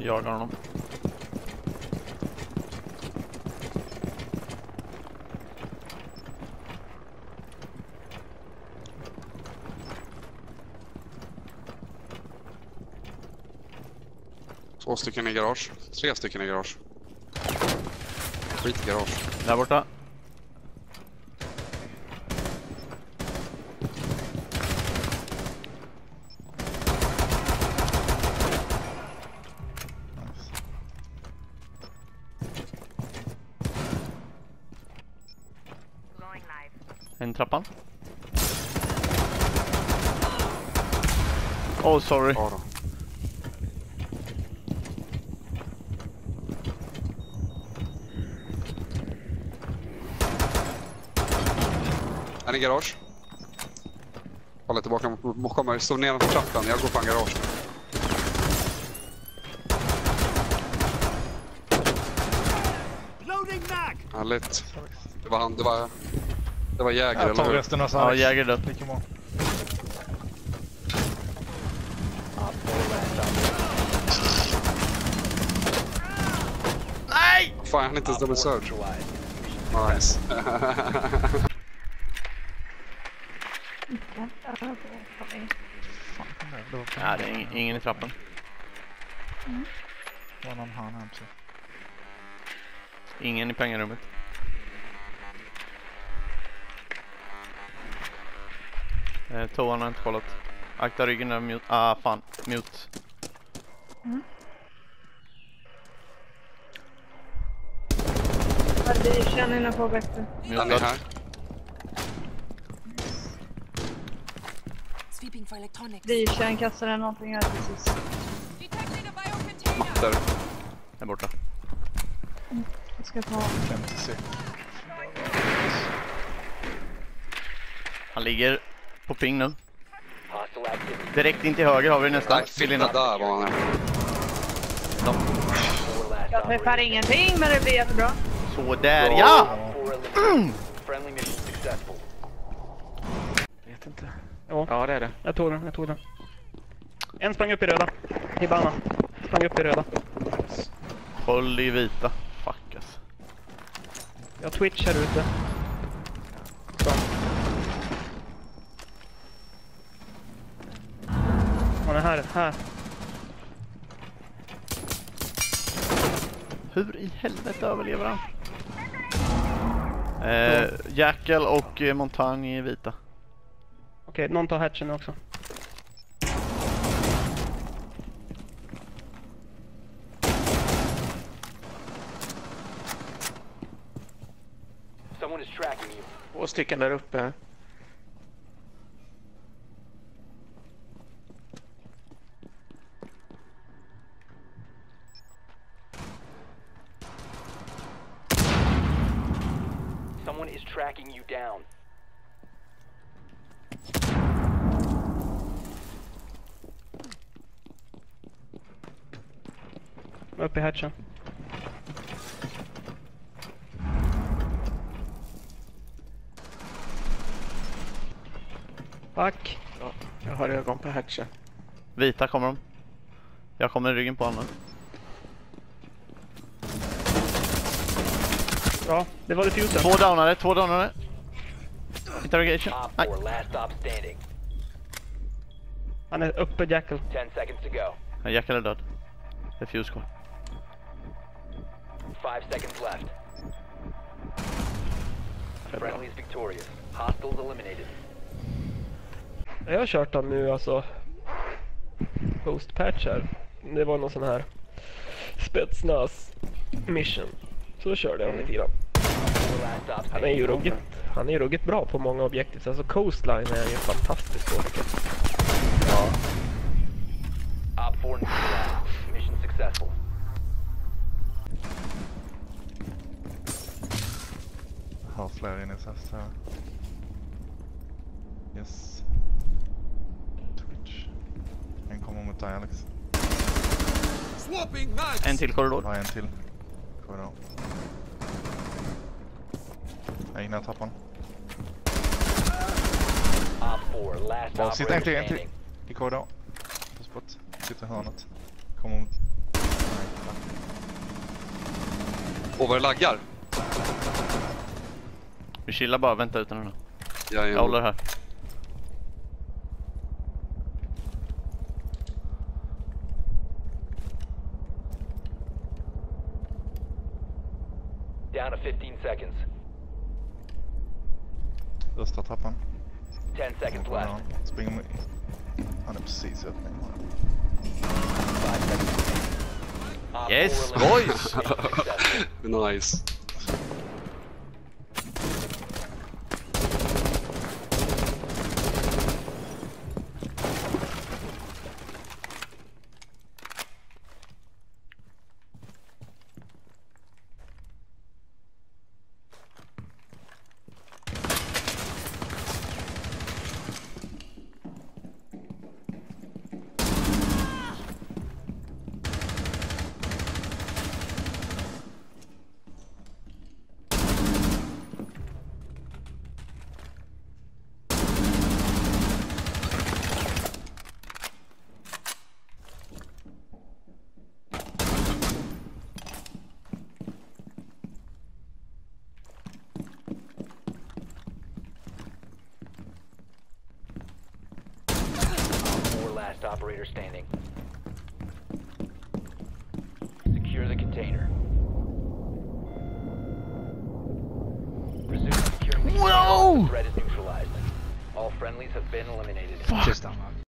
jagar honom. Två stycken i garage. 3 stycken i garage. Skit i garage. Där borta. En trappan. Oh, sorry. Ja då. En i garage. Håller tillbaka. Kommer stå nedanför trappan. Jag går på en garage. Ja, lätt. Det var han. Det var jäger, jag tar eller hur? resten av Ja, jäger dött. Nej! Fan, han inte ens double search. Nice. Ja, det är ingen i trappan. Var någon han här också. Ingen i pengarummet. Toan har inte kollat. Akta ryggen där, mute. Ah, fan. Mute. Vi känner innan på bättre. Han är här. Vi känner kastade någonting här precis. Mattor. Där borta. Jag ska ta. 50. Han ligger på ping nu. Direkt in till höger har vi nästa. Nej, fitta där var han. Jag träffar ingenting, men det blir jättebra. Så där, ja! Vet inte. Ja, det är det. Jag tog den. En sprang upp i röda. Hibana. Sprang upp i röda. Håll i vita. Fuck ass. Jag Twitch här ute. Så. Han är här. Hur i helvete överlever han? Jackal och Montagne i vita. Okej, någon tar hatchen också. Someone is tracking you. 2 stycken där uppe. Someone is tracking you down. Upp i hatchen. Fuck. Ja, jag har ögon på hatchen. Vita kommer de. Jag kommer i ryggen på honom. Ja, det var diffusen. Två downare. Interrogation. Nej. Han är uppe, Jackal. 10 seconds to go. Ja, Jackal är död. Defuse kvar. 5 seconds left. Friendly is victorious. Hostiles eliminated. Jag har kört den nu, alltså. Post-patch här. Det var någon sån här Spetsnaz mission. Så körde jag lite grann. Han är ju ruggigt bra på många objektiv. Alltså Coastline är ju fantastisk på. Ja. Op 4 mission successful. Har flera in i SAS här. Yes. Twitch. En kommer mot dig, Alex. En till korridor. Ja, en till. Korridor. Jag är inne i trappan. Bara sitta en till. I korridor. På spot. Sitter i hörnet. Kommer mot... Och vad det laggar. Vi chillar bara, vänta utan den. Ja, Jag håller här. Down to 15 seconds. Östra trappan. 10 seconds left. Springer med. Han är precis i öppningen. 5 seconds. Op Yes, 4 boys! eliminated. Mission successful. Nice. Last operator standing. Secure the container. Resume securing the container. Whoa! The threat is neutralized. All friendlies have been eliminated. Just unlocked.